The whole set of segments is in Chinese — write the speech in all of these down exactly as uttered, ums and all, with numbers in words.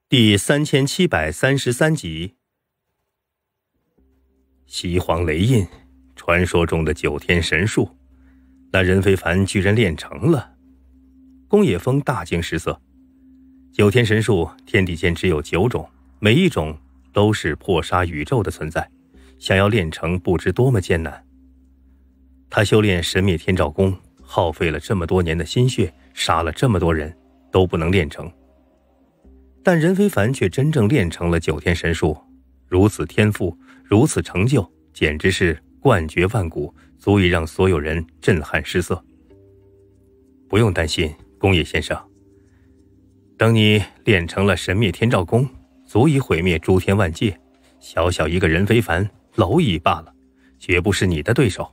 第三千七百三十三集。西皇雷印，传说中的九天神术，那任非凡居然练成了。宫野峰大惊失色。九天神术，天地间只有九种，每一种都是破杀宇宙的存在，想要练成不知多么艰难。他修炼神灭天照功，耗费了这么多年的心血，杀了这么多人，都不能练成。但任非凡却真正练成了九天神术，如此天赋，如此成就，简直是冠绝万古，足以让所有人震撼失色。不用担心，宫野先生，等你练成了神灭天照功，足以毁灭诸天万界，小小一个任非凡，蝼蚁罢了，绝不是你的对手。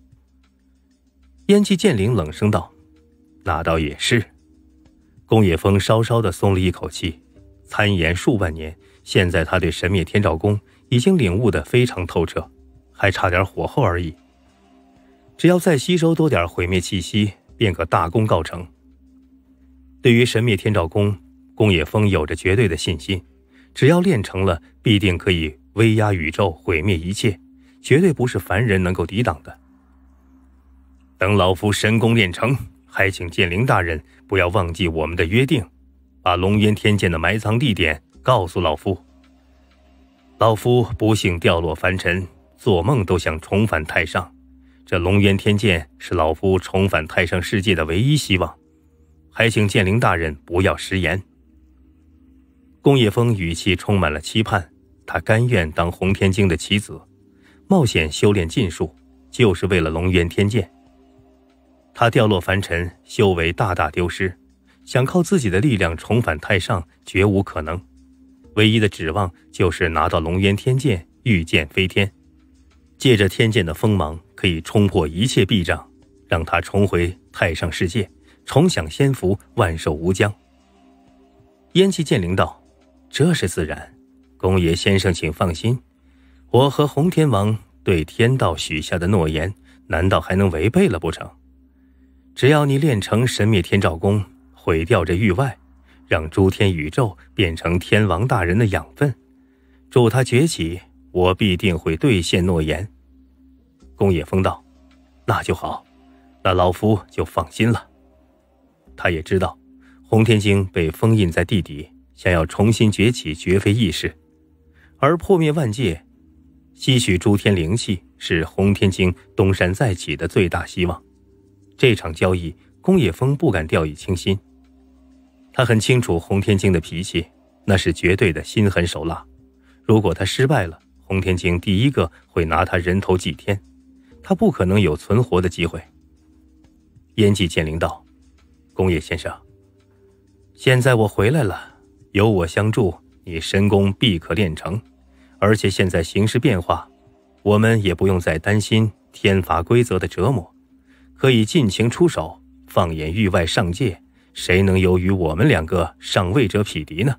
烟气剑灵冷声道：那倒也是。宫野峰稍稍地松了一口气，参研数万年，现在他对神灭天照功已经领悟得非常透彻，还差点火候而已。只要再吸收多点毁灭气息，便可大功告成。对于神灭天照功，宫野峰有着绝对的信心，只要练成了，必定可以威压宇宙，毁灭一切，绝对不是凡人能够抵挡的。等老夫神功练成，还请剑灵大人不要忘记我们的约定，把龙渊天剑的埋藏地点告诉老夫。老夫不幸掉落凡尘，做梦都想重返太上，这龙渊天剑是老夫重返太上世界的唯一希望，还请剑灵大人不要食言。宫野峰语气充满了期盼，他甘愿当洪天经的棋子，冒险修炼禁术，就是为了龙渊天剑。他掉落凡尘，修为大大丢失，想靠自己的力量重返太上绝无可能，唯一的指望就是拿到龙渊天剑，御剑飞天，借着天剑的锋芒可以冲破一切壁障，让他重回太上世界，重享仙福，万寿无疆。烟气剑灵道：这是自然，宫野先生请放心，我和洪天王对天道许下的诺言，难道还能违背了不成？只要你练成神灭天照功，毁掉这域外，让诸天宇宙变成天王大人的养分，助他崛起，我必定会兑现诺言。宫野峰道：那就好，那老夫就放心了。他也知道洪天经被封印在地底，想要重新崛起绝非易事，而破灭万界，吸取诸天灵气，是洪天经东山再起的最大希望。这场交易，宫野峰不敢掉以轻心。他很清楚洪天经的脾气，那是绝对的心狠手辣。如果他失败了，洪天经第一个会拿他人头祭天，他不可能有存活的机会。烟气剑灵道：宫野先生，现在我回来了，有我相助，你神功必可练成，而且现在形势变化，我们也不用再担心天罚规则的折磨，可以尽情出手，放眼域外上界，谁能有与我们两个上位者匹敌呢？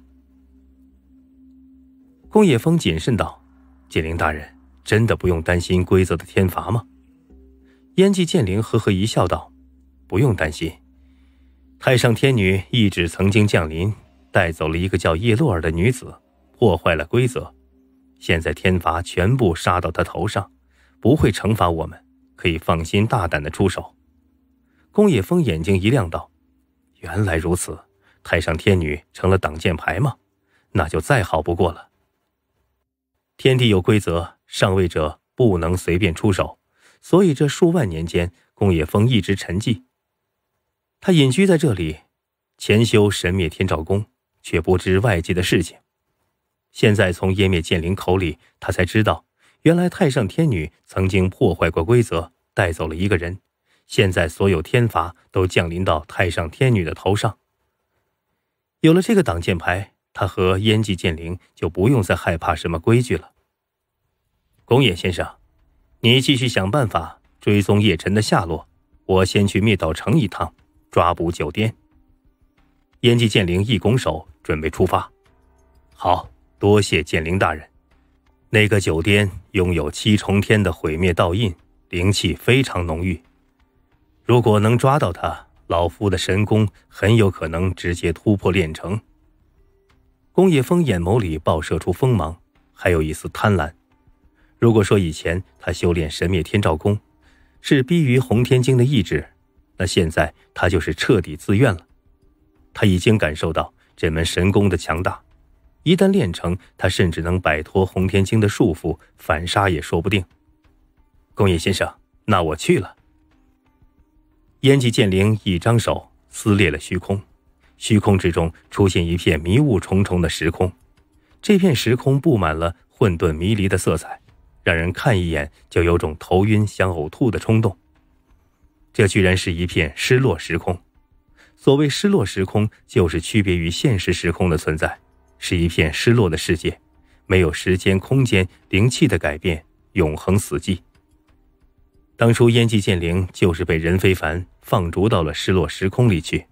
宫野峰谨慎道：剑灵大人，真的不用担心规则的天罚吗？烟气剑灵呵呵一笑道：不用担心，太上天女一直曾经降临，带走了一个叫叶洛尔的女子，破坏了规则，现在天罚全部杀到她头上，不会惩罚我们，可以放心大胆地出手。宫野峰眼睛一亮道：原来如此，太上天女成了挡箭牌吗？那就再好不过了。天地有规则，上位者不能随便出手，所以这数万年间，宫野峰一直沉寂。他隐居在这里，潜修神灭天照功，却不知外界的事情。现在从湮灭剑灵口里，他才知道，原来太上天女曾经破坏过规则，带走了一个人，现在所有天罚都降临到太上天女的头上。有了这个挡箭牌，他和烟气剑灵就不用再害怕什么规矩了。宫野先生，你继续想办法追踪叶辰的下落，我先去灭岛城一趟，抓捕九颠。烟气剑灵一拱手，准备出发。好，多谢剑灵大人。那个九颠拥有七重天的毁灭道印，灵气非常浓郁，如果能抓到他，老夫的神功很有可能直接突破炼成。 宫野峰眼眸里爆射出锋芒，还有一丝贪婪。如果说以前他修炼神灭天照功是逼于洪天经的意志，那现在他就是彻底自愿了。他已经感受到这门神功的强大，一旦练成，他甚至能摆脱洪天经的束缚，反杀也说不定。宫野先生，那我去了。烟寂剑灵一张手撕裂了虚空，虚空之中出现一片迷雾重重的时空，这片时空布满了混沌迷离的色彩，让人看一眼就有种头晕想呕吐的冲动。这居然是一片失落时空。所谓失落时空，就是区别于现实时空的存在，是一片失落的世界，没有时间空间灵气的改变，永恒死寂。当初烟寂剑灵就是被任非凡放逐到了失落时空里去，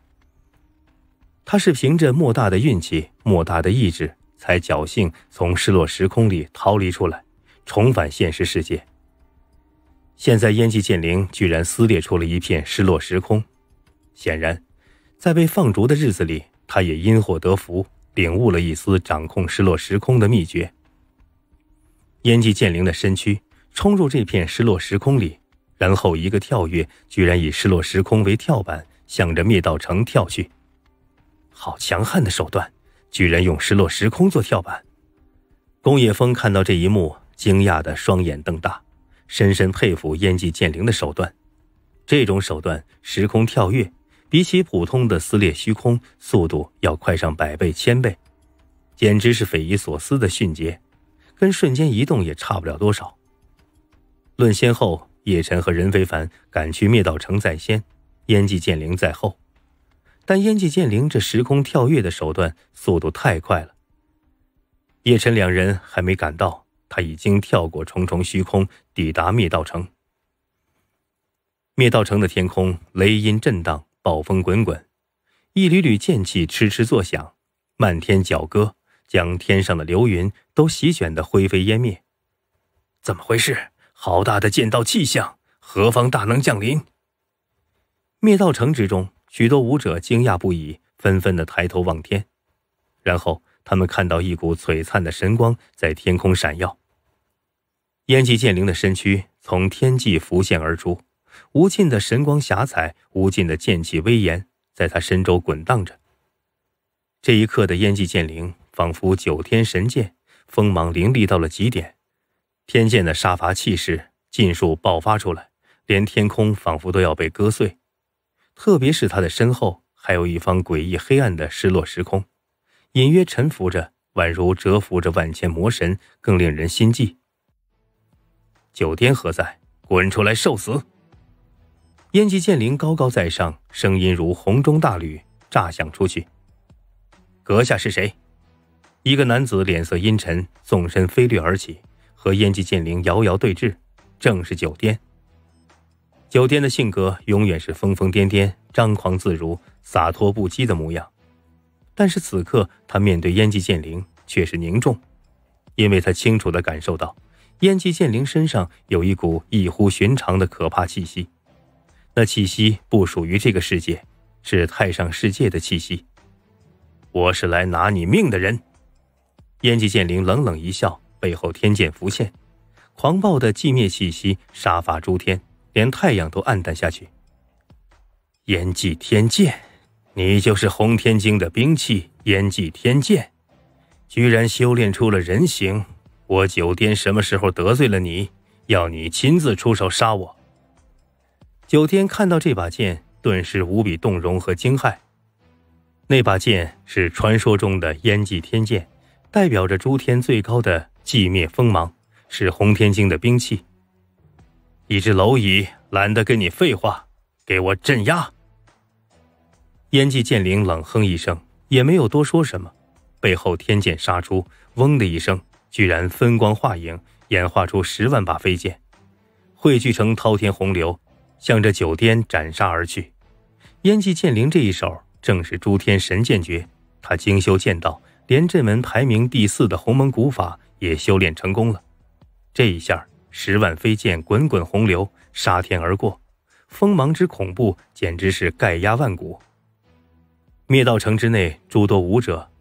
他是凭着莫大的运气、莫大的意志，才侥幸从失落时空里逃离出来，重返现实世界。现在烟寂剑灵居然撕裂出了一片失落时空，显然在被放逐的日子里，他也因祸得福，领悟了一丝掌控失落时空的秘诀。烟寂剑灵的身躯冲入这片失落时空里，然后一个跳跃，居然以失落时空为跳板，向着灭道城跳去。好强悍的手段，居然用失落时空做跳板。宫野峰看到这一幕，惊讶的双眼瞪大，深深佩服烟寂剑灵的手段。这种手段时空跳跃，比起普通的撕裂虚空，速度要快上百倍千倍，简直是匪夷所思的迅捷，跟瞬间移动也差不了多少。论先后，叶晨和任非凡赶去灭道城在先，烟寂剑灵在后。但烟寂剑灵这时空跳跃的手段速度太快了，叶晨两人还没赶到，他已经跳过重重虚空，抵达灭道城。灭道城的天空雷音震荡，暴风滚滚，一缕缕剑气嗤嗤作响，漫天角歌将天上的流云都席卷得灰飞烟灭。怎么回事？好大的剑道气象，何方大能降临？灭道城之中，许多武者惊讶不已，纷纷地抬头望天，然后他们看到一股璀璨的神光在天空闪耀。烟寂剑灵的身躯从天际浮现而出，无尽的神光霞彩，无尽的剑气威严在他身周滚荡着。这一刻的烟寂剑灵仿佛九天神剑，锋芒凌厉到了极点，天剑的杀伐气势尽数爆发出来，连天空仿佛都要被割碎。特别是他的身后还有一方诡异黑暗的失落时空，隐约沉浮着，宛如蛰伏着万千魔神，更令人心悸。九天何在？滚出来受死！烟寂剑灵高高在上，声音如洪钟大吕炸响出去。阁下是谁？一个男子脸色阴沉，纵身飞掠而起，和烟寂剑灵遥遥对峙，正是九颠。九颠的性格永远是疯疯癫癫、张狂自如、洒脱不羁的模样，但是此刻他面对烟寂剑灵却是凝重，因为他清楚地感受到烟寂剑灵身上有一股异乎寻常的可怕气息，那气息不属于这个世界，是太上世界的气息。我是来拿你命的人。烟寂剑灵冷冷一笑，背后天剑浮现，狂暴的寂灭气息杀伐诸天，连太阳都暗淡下去。烟寂天剑，你就是洪天经的兵器烟寂天剑，居然修炼出了人形，我九颠什么时候得罪了你，要你亲自出手杀我？九颠看到这把剑，顿时无比动容和惊骇。那把剑是传说中的烟寂天剑，代表着诸天最高的寂灭锋芒，是洪天经的兵器。一只蝼蚁，懒得跟你废话，给我镇压！烟寂剑灵冷哼一声，也没有多说什么，背后天剑杀出，嗡的一声，居然分光化影，演化出十万把飞剑，汇聚成滔天洪流，向着九颠斩杀而去。烟寂剑灵这一手正是诸天神剑诀，他精修剑道，连这门排名第四的鸿蒙古法也修炼成功了。这一下十万飞剑滚滚洪流，杀天而过，锋芒之恐怖简直是盖压万古。灭道城之内诸多武者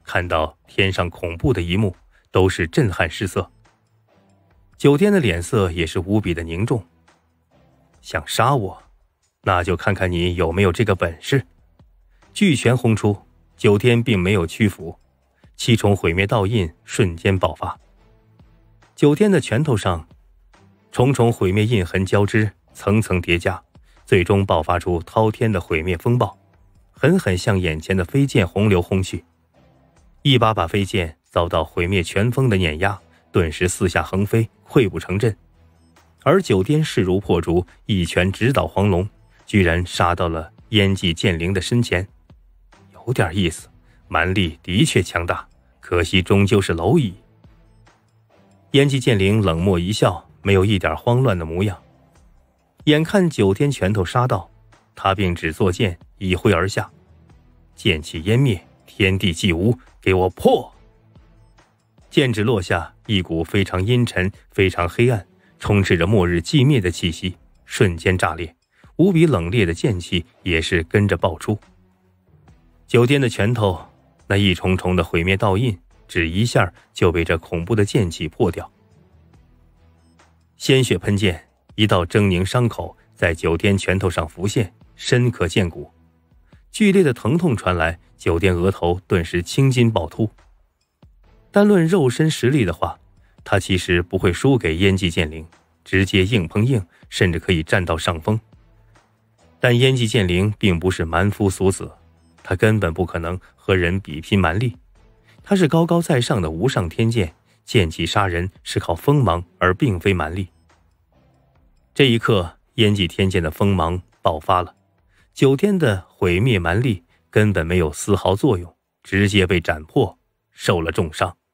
看到天上恐怖的一幕，都是震撼失色。九天的脸色也是无比的凝重。想杀我，那就看看你有没有这个本事。巨拳轰出，九天并没有屈服，七重毁灭道印瞬间爆发。九天的拳头上重重毁灭印痕交织，层层叠加，最终爆发出滔天的毁灭风暴，狠狠向眼前的飞剑洪流轰去。一把把飞剑遭到毁灭拳风的碾压，顿时四下横飞，溃不成阵。而九天势如破竹，一拳直捣黄龙，居然杀到了烟际剑灵的身前。有点意思，蛮力的确强大，可惜终究是蝼蚁。烟际剑灵冷漠一笑，没有一点慌乱的模样。眼看九天拳头杀到，他便只作剑一挥而下，剑气湮灭，天地寂无，给我破！剑指落下，一股非常阴沉、非常黑暗，充斥着末日寂灭的气息，瞬间炸裂，无比冷冽的剑气也是跟着爆出。九天的拳头，那一重重的毁灭道印，只一下就被这恐怖的剑气破掉。鲜血喷溅，一道狰狞伤口在九天拳头上浮现，深可见骨。剧烈的疼痛传来，九天额头顿时青筋暴突。单论肉身实力的话，他其实不会输给烟际剑灵，直接硬碰硬，甚至可以占到上风。但烟际剑灵并不是蛮夫俗子，他根本不可能和人比拼蛮力。他是高高在上的无上天剑，剑气杀人是靠锋芒，而并非蛮力。这一刻，烟际天剑的锋芒爆发了，九天的毁灭蛮力根本没有丝毫作用，直接被斩破，受了重伤。